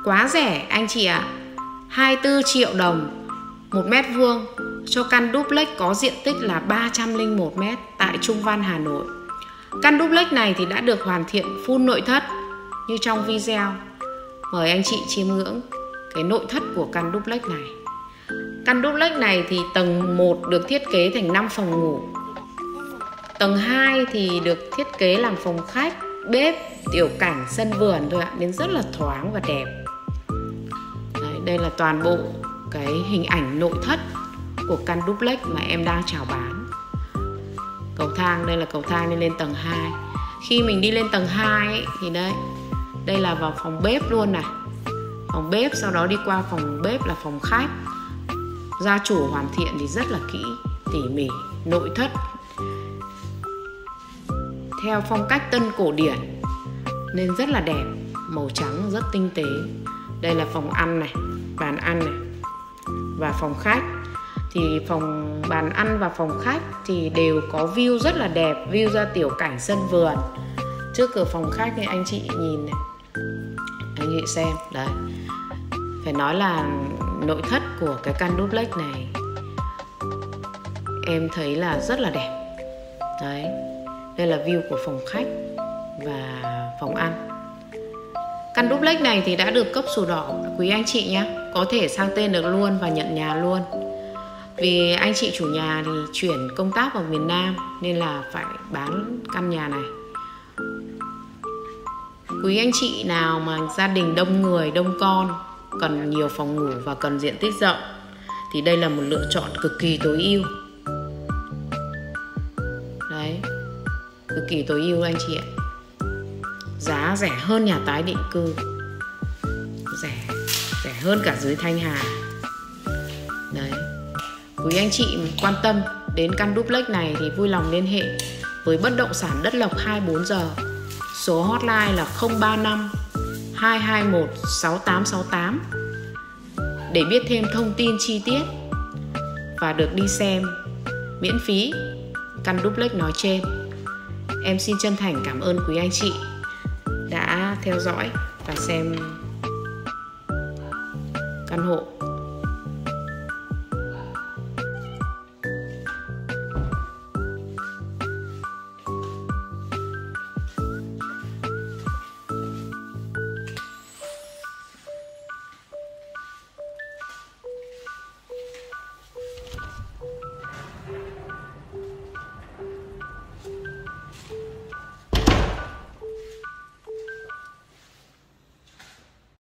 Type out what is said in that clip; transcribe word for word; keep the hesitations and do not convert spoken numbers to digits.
Quá rẻ anh chị ạ. à. hai mươi tư triệu đồng một mét vuông cho căn duplex có diện tích là ba trăm lẻ một mét tại Trung Văn, Hà Nội. Căn duplex này thì đã được hoàn thiện full nội thất như trong video. Mời anh chị chiêm ngưỡng cái nội thất của căn duplex này. Căn duplex này thì tầng một được thiết kế thành năm phòng ngủ. Tầng hai thì được thiết kế làm phòng khách, bếp, tiểu cảnh, sân vườn thôi ạ, nên rất là thoáng và đẹp. Đấy, đây là toàn bộ cái hình ảnh nội thất của căn duplex mà em đang chào bán. Cầu thang, đây là cầu thang lên lên tầng hai. Khi mình đi lên tầng hai ấy, thì đây, đây là vào phòng bếp luôn này. Phòng bếp, sau đó đi qua phòng bếp là phòng khách. Gia chủ hoàn thiện thì rất là kỹ, tỉ mỉ, nội thất theo phong cách tân cổ điển nên rất là đẹp, màu trắng rất tinh tế. Đây là phòng ăn này, bàn ăn này và phòng khách. Thì phòng bàn ăn và phòng khách thì đều có view rất là đẹp, view ra tiểu cảnh sân vườn. Trước cửa phòng khách thì anh chị nhìn này, anh chị xem đấy, phải nói là nội thất của cái căn duplex này em thấy là rất là đẹp. Đấy, đây là view của phòng khách và phòng ăn. Căn duplex này thì đã được cấp sổ đỏ quý anh chị nhé, có thể sang tên được luôn và nhận nhà luôn. Vì anh chị chủ nhà thì chuyển công tác vào miền Nam nên là phải bán căn nhà này. Quý anh chị nào mà gia đình đông người, đông con, cần nhiều phòng ngủ và cần diện tích rộng thì đây là một lựa chọn cực kỳ tối ưu. Đấy, cực kỳ tối ưu anh chị ạ. Giá rẻ hơn nhà tái định cư, rẻ rẻ hơn cả dưới Thanh Hà. Đấy, quý anh chị quan tâm đến căn duplex này thì vui lòng liên hệ với Bất động sản Đất Lộc hai mươi bốn giờ. Số hotline là không ba năm hai hai một sáu tám sáu tám để biết thêm thông tin chi tiết và được đi xem miễn phí căn duplex nói trên. Em xin chân thành cảm ơn quý anh chị đã theo dõi và xem căn hộ